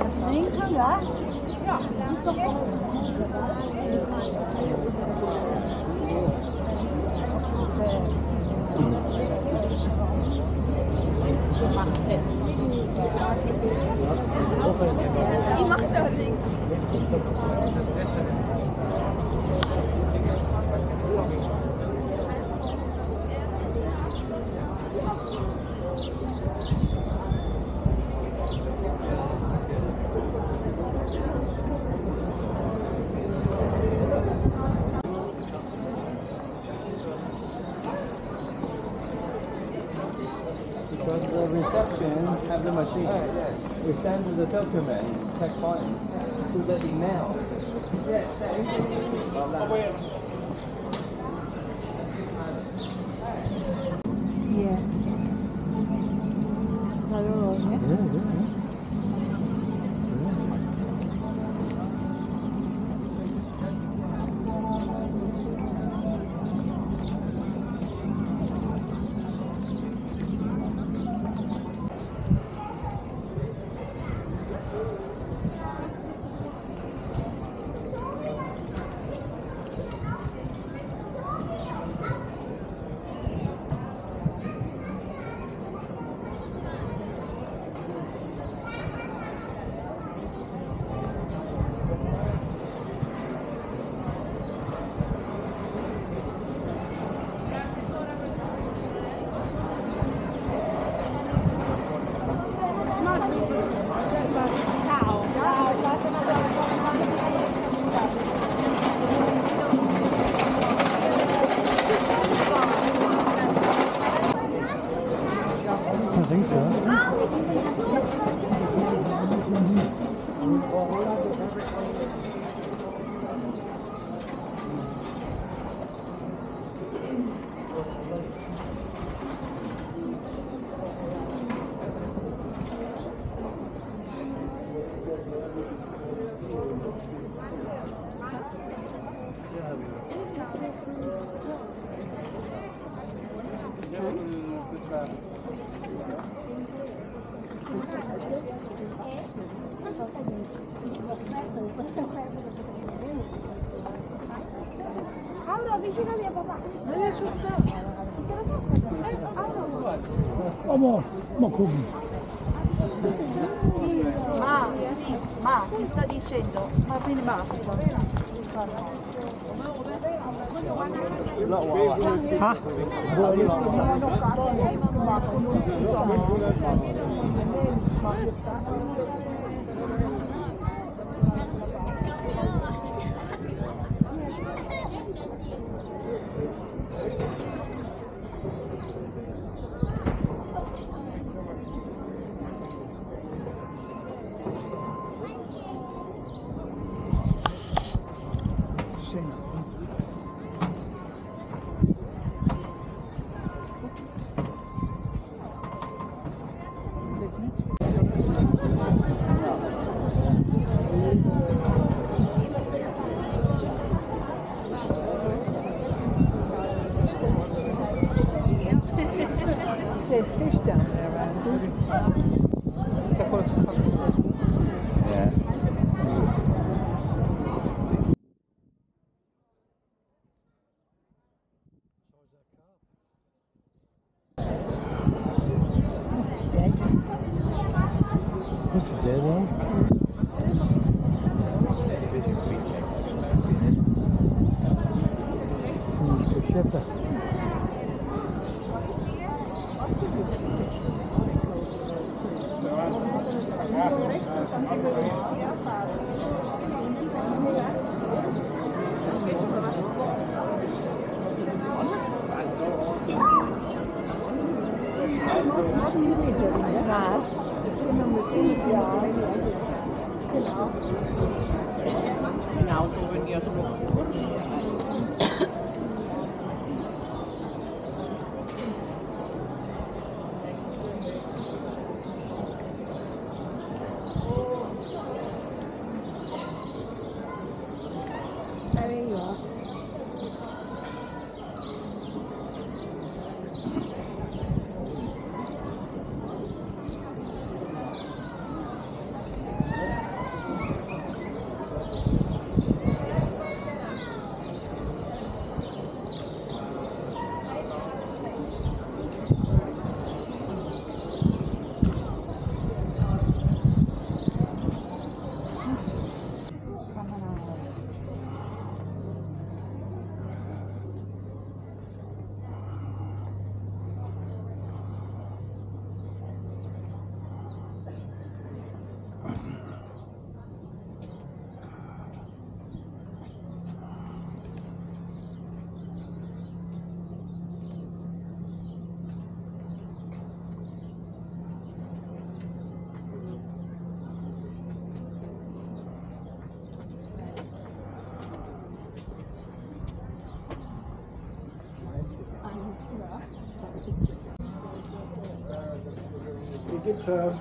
was trinken, ja? Ja. Ich mach da nichts. Because the reception have the machine. We send the document, check point, to the email. Yes, Yeah. I think so. Ma come? Ma ti sta dicendo, va bene, basta. Ah? There's fish down there around. Yeah. Dead. Looks a dead one. Bruschetta. In auto veniva solo. There you are. Good turn.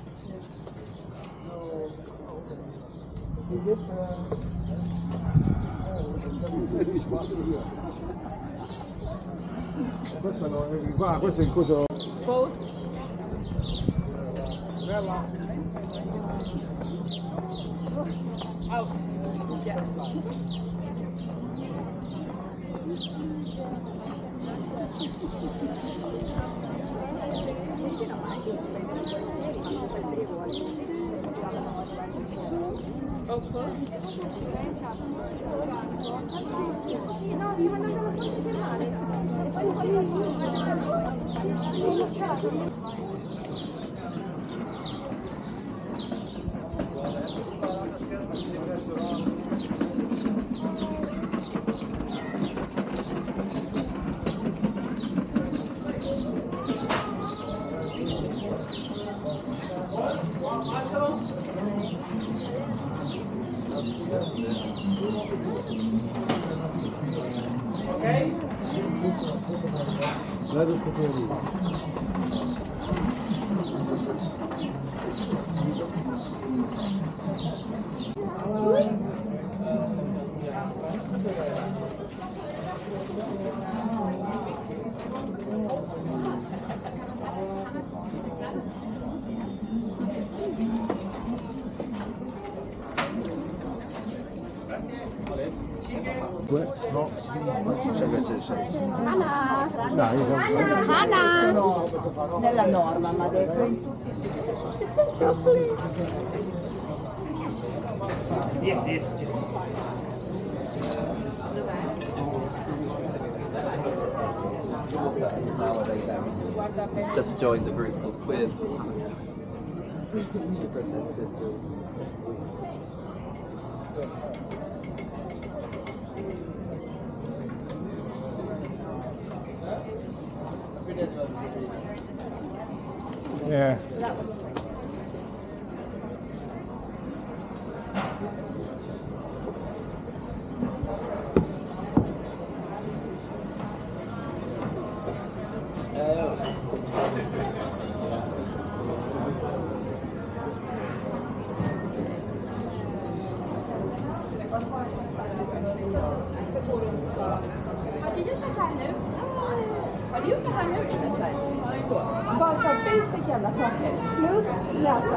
Good turn. Questo no, qua, questo è il coso. Bella. Out. Yeah. Guarda il potere. No, Anna! Nella norma mi ha detto in tutti He's just joined a group called Queers for Mars. Yeah. Har du gjort det här nu? Så. Bara så basic jävla saker. Plus läsa.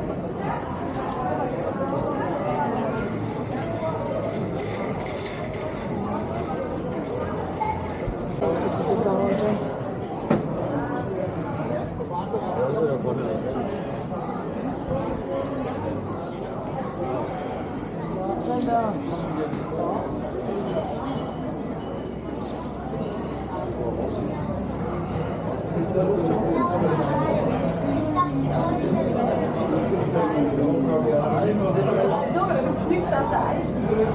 So, du fliegst aus der Eisbühne.